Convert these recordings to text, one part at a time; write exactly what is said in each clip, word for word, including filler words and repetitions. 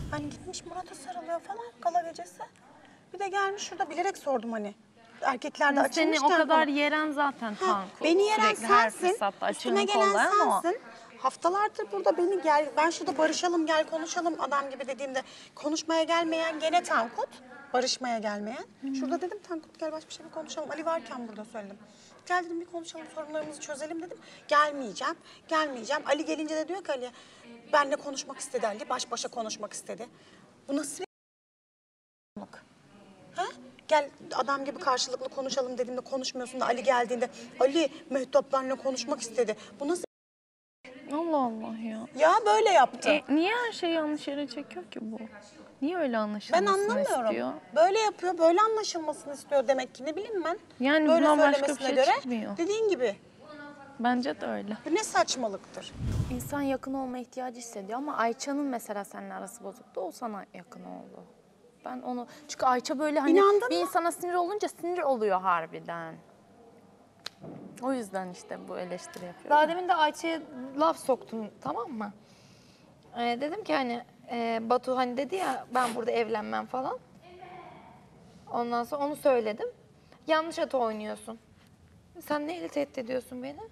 Hani gitmiş Murat'a sarılıyor falan gala gecesi. Bir de gelmiş şurada bilerek sordum hani. Erkekler de açılmışken. Seni o kadar falan. yeren zaten Tankut. Beni yeren Sürekli her sensin. fırsatta Üstüme açığını gelen kollayan o. sensin. Haftalardır burada beni gel, ben şurada barışalım gel konuşalım adam gibi dediğimde konuşmaya gelmeyen gene Tankut. Barışmaya gelmeyen. Hı. Şurada dedim Tankut gel baş başa bir konuşalım. Ali varken burada söyledim. Gel dedim bir konuşalım sorunlarımızı çözelim dedim. Gelmeyeceğim, gelmeyeceğim. Ali gelince de diyor ki Ali benimle konuşmak istedi Ali. Baş başa konuşmak istedi. Bu nasıl bir ha? Gel adam gibi karşılıklı konuşalım dediğimde konuşmuyorsun da Ali geldiğinde Ali Mehtap benimle konuşmak istedi. Bu nasıl Allah Allah ya. ya böyle yaptı. E, niye her şeyi yanlış yere çekiyor ki bu? Niye öyle Ben anlaşılmasını anlamıyorum. istiyor? Böyle yapıyor, böyle anlaşılmasını istiyor demek ki ne bileyim ben. Yani böyle bundan başka bir söylemesine şey göre çıkmıyor. dediğin gibi. Bence de öyle. Bu ne saçmalıktır. İnsan yakın olma ihtiyacı hissediyor ama Ayça'nın mesela seninle arası bozuktu. O sana yakın oldu. Ben onu... Çünkü Ayça böyle hani İnandın bir mı? insana sinir olunca sinir oluyor harbiden. O yüzden işte bu eleştiri yapıyorum. Daha demin de Ayça'ya laf soktum, tamam mı? Ee, dedim ki hani e, Batu hani dedi ya ben burada evlenmem falan. Ondan sonra onu söyledim. Yanlış at oynuyorsun. Sen neyle tehdit ediyorsun beni?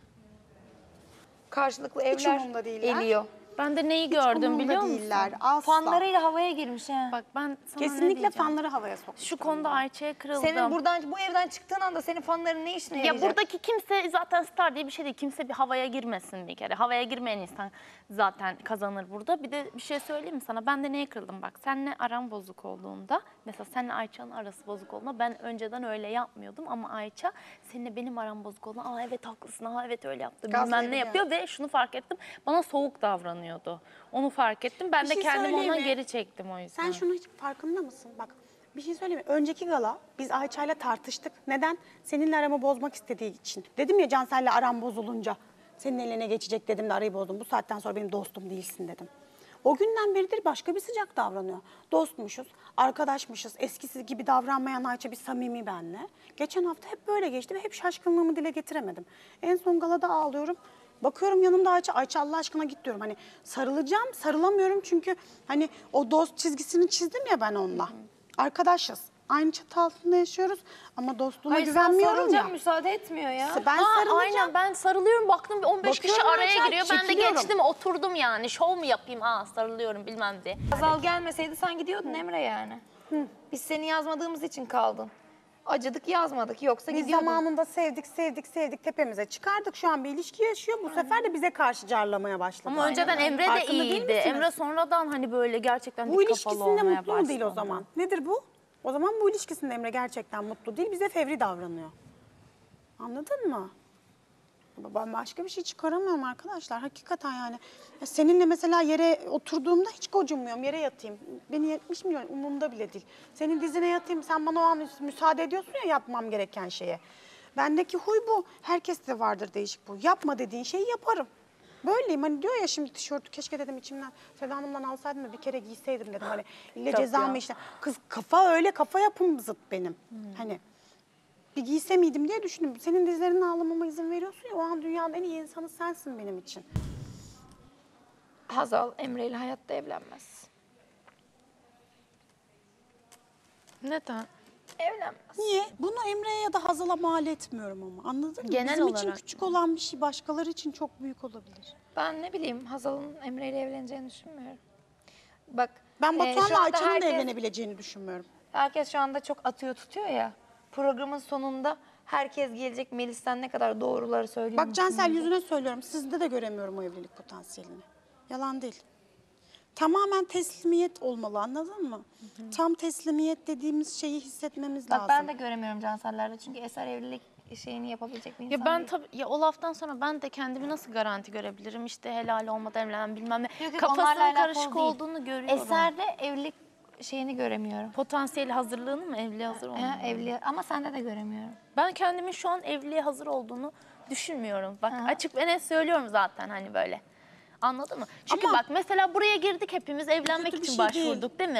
Karşılıklı Hiç evler umurumda değiller. eliyor. Ben de neyi Hiç gördüm umurumda biliyor musun? değiller. Asla. Fanlarıyla havaya girmiş ha. Bak ben sana ne Kesinlikle diyeceğim? fanları havaya sokmuş. Şu konuda Ayça'ya kırıldım. Senin buradan bu evden çıktığın anda senin fanların ne işine Ya yarayacak? buradaki kimse zaten star diye bir şey değil. Kimse bir havaya girmesin bir kere. Havaya girmeyen insan zaten kazanır burada. Bir de bir şey söyleyeyim mi sana? Ben de neye kırıldım bak. Seninle aram bozuk olduğunda, mesela seninle Ayça'nın arası bozuk olduğunda ben önceden öyle yapmıyordum ama Ayça seninle benim aram bozuk olduğunda aa evet haklısın, aa evet öyle yaptı bilmem ne yapıyor ve şunu fark ettim. Bana soğuk davranıyordu. Onu fark ettim. Ben Bir de şey kendimi söyleyeyim ondan mi? geri çektim o yüzden. Sen şunu hiç farkında mısın? Bak bir şey söyleyeyim mi? Önceki gala biz Ayça'yla tartıştık. Neden? Seninle aramı bozmak istediği için. Dedim ya Cansel'le aram bozulunca senin eline geçecek dedim de arayı bozdum. Bu saatten sonra benim dostum değilsin dedim. O günden beridir başka bir sıcak davranıyor. Dostmuşuz, arkadaşmışız. Eskisi gibi davranmayan Ayça bir samimi benle. Geçen hafta hep böyle geçti ve hep şaşkınlığımı dile getiremedim. En son galada ağlıyorum. Bakıyorum yanımda Ayça, Ayça Allah aşkına git diyorum. Hani sarılacağım, sarılamıyorum çünkü hani o dost çizgisini çizdim ya ben onunla. Arkadaşız. Aynı çatı altında yaşıyoruz ama dostluğuna Hayır, sen güvenmiyorum sarılacak ya. müsaade etmiyor ya. Ben Aa, sarılacağım. aynen ben sarılıyorum baktım on beş kişi Bakıyorum araya Ayça, giriyor. Ben de çekiliyorum. geçtim oturdum yani. Şov mu yapayım? Aa sarılıyorum bilmem diye. Azal gelmeseydi sen gidiyordun Emre yani. Biz seni yazmadığımız için kaldın. Acıdık yazmadık yoksa Biz gidiyordun. zamanında sevdik, sevdik, sevdik tepemize çıkardık. Şu an bir ilişki yaşıyor. Bu sefer de bize karşı carlamaya başladı. Ama önceden Emre de Farkında değil iyiydi. misiniz? Emre sonradan hani böyle gerçekten Bu dik kafalı ilişkisinde olmaya mutlu mu değil o başladı. zaman? Nedir bu? O zaman bu ilişkisinde Emre gerçekten mutlu değil. Bize fevri davranıyor. Anladın mı? Ben başka bir şey çıkaramıyorum arkadaşlar. Hakikaten yani. Ya seninle mesela yere oturduğumda hiç gocunmuyorum. Yere yatayım. Beni yetmiş milyon umurumda bile değil. Senin dizine yatayım. Sen bana o an müsaade ediyorsun ya yapmam gereken şeye. Bendeki huy bu. Herkeste vardır değişik bu. Yapma dediğin şeyi yaparım. Böyleyim. Hani diyor ya şimdi tişörtü keşke dedim içimden Seda Hanım'dan alsaydım da bir kere giyseydim dedim. Hani ille cezamı işte. Kız kafa öyle kafa yapım zıt benim. Hmm. Hani bir giyse miydim diye düşündüm. Senin dizlerinin ağlamama izin veriyorsun ya o an dünyanın en iyi insanı sensin benim için. Hazal Emre ile hayatta evlenmez. Neden? Evlenmez. Niye? Bunu Emre'ye ya da Hazal'a mal etmiyorum ama anladın mı? Genel Bizim için olarak. küçük olan bir şey başkaları için çok büyük olabilir. Ben ne bileyim Hazal'ın Emre ile evleneceğini düşünmüyorum. Bak Ben e, şu Batuhan'la anda Ayça'nın da herkes- evlenebileceğini düşünmüyorum. Herkes şu anda çok atıyor tutuyor ya. Programın sonunda herkes gelecek Melis'ten ne kadar doğruları söylüyor. Bak Cansel yüzüne söylüyorum sizde de göremiyorum o evlilik potansiyelini. Yalan değil. Tamamen teslimiyet olmalı anladın mı? Hı hı. Tam teslimiyet dediğimiz şeyi hissetmemiz Bak lazım. ben de göremiyorum Cansel'lerde çünkü Eser evlilik şeyini yapabilecek bir insan Ya ben değil. tabii ya o laftan sonra ben de kendimi nasıl garanti görebilirim? İşte helal olmadan evlenen bilmem ne. Yok, yok, Kafasının onlarla alakalı karışık değil. olduğunu görüyorum. Eser'de evlilik şeyini göremiyorum. Potansiyel hazırlığını mı? Evliliğe hazır olmalı. Ha, evli ama sende de göremiyorum. Ben kendimin şu an evliliğe hazır olduğunu düşünmüyorum. Bak Aha. açık ve net söylüyorum zaten hani böyle. Anladın mı? Çünkü Ama bak mesela buraya girdik hepimiz evlenmek kötü bir için şey başvurduk değil. mi?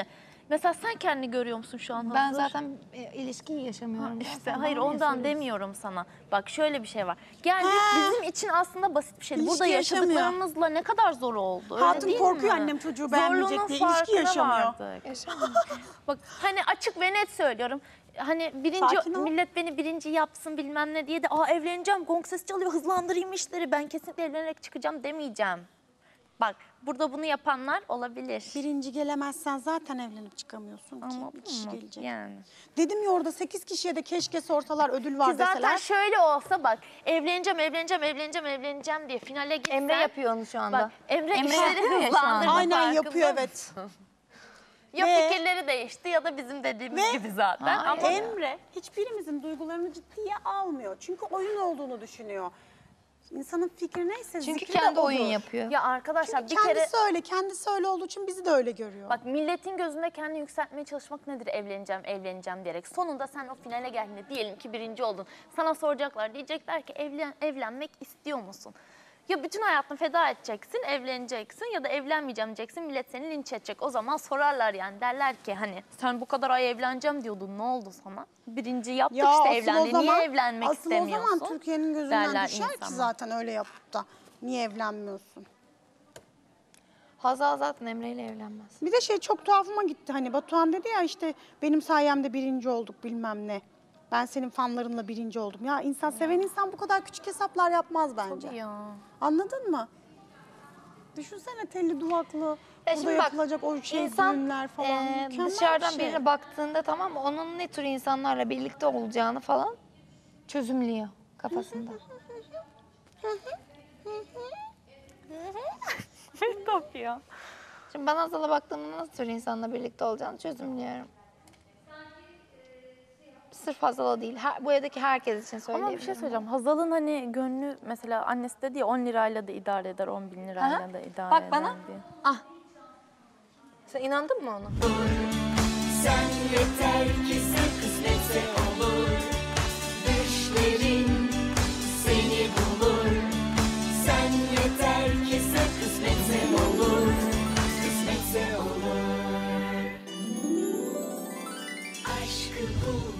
Mesela sen kendini görüyor musun şu an Ben hazır? zaten e, ilişkiyi yaşamıyorum. İşte Sen hayır bana niye ondan soruyorsun? demiyorum sana. Bak şöyle bir şey var. Geldik bizim için aslında basit bir şeydi. İlişki Burada yaşamıyor. yaşadıklarımızla ne kadar zor oldu. Öyle Hatun değil korkuyor mi? annem çocuğu beğenmeyecek Zorluğunun diye, ilişki farkına yaşamıyor. vardık. Bak hani açık ve net söylüyorum. Hani birinci Sakin ol. millet beni birinci yapsın bilmem ne diye de aa evleneceğim gong sesi çalıyor hızlandırayım işleri ben kesinlikle evlenerek çıkacağım demeyeceğim. Bak burada bunu yapanlar olabilir. Birinci gelemezsen zaten evlenip çıkamıyorsun ki. Anladın Bir kişi mı? gelecek. Yani. Dedim ya orada sekiz kişiye de keşke sorsalar ödül var Ki zaten deseler. şöyle olsa bak evleneceğim evleneceğim evleneceğim evleneceğim diye finale gitsen. Emre yapıyor onu şu anda. Bak Emre, Emre işleri yapıyor ya şu anda. hızlandırma Aynen farkında yapıyor mısın? evet. Ya Ve- fikirleri değişti ya da bizim dediğimiz Ve- gibi zaten. Hayır. Ama Emre hiçbirimizin duygularını ciddiye almıyor. Çünkü oyun olduğunu düşünüyor. İnsanın fikri neyse Çünkü zikri de kendi odur. oyun yapıyor. ya arkadaşlar Çünkü bir kere kendisi öyle, kendisi öyle olduğu için bizi de öyle görüyor. bak milletin gözünde kendini yükseltmeye çalışmak nedir evleneceğim evleneceğim diyerek. Sonunda sen o finale geldiğinde diyelim ki birinci oldun. Sana soracaklar diyecekler ki evlen, evlenmek istiyor musun? Ya bütün hayatını feda edeceksin, evleneceksin ya da evlenmeyeceğim diyeceksin. Millet seni linç edecek. O zaman sorarlar yani derler ki hani sen bu kadar ay evleneceğim diyordun ne oldu sana? Birinci yaptık işte asıl o evlendi. zaman- Niye evlenmek asıl istemiyorsun? o zaman Türkiye'nin gözünden derler düşer ki insana. zaten öyle yapıp da. Niye evlenmiyorsun? Hazal zaten Emre ile evlenmez. Bir de şey çok tuhafıma gitti hani Batuhan dedi ya işte benim sayemde birinci olduk bilmem ne. Ben senin fanlarınla birinci oldum. Ya insan seven insan bu kadar küçük hesaplar yapmaz bence. Tabii ya. Anladın mı? Düşünsene telli duvaklı, Ya burada şimdi bak, yapılacak o şey İnsan düğünler falan. e, Mükemmel bir dışarıdan şey. birine baktığında tamam mı? Onun ne tür insanlarla birlikte olacağını falan çözümlüyor kafasında. Top ya. Şimdi ben Hazal'a baktığımda nasıl tür insanla birlikte olacağını çözümlüyorum. Sırf Hazal'a değil, her, bu evdeki herkes için Ama söyleyebilirim. bir şey söyleyeceğim. Hazal'ın hani gönlü mesela annesi dedi ya on lirayla da idare eder, on bin lirayla Aha. da idare Bak eder bana. diye. Ah. Sen inandın mı ona? Sen yeter ki sen kısmetse olur. Düşlerin seni bulur. Sen yeter ki sen kısmetse olur. Kısmetse olur. Aşkı bul.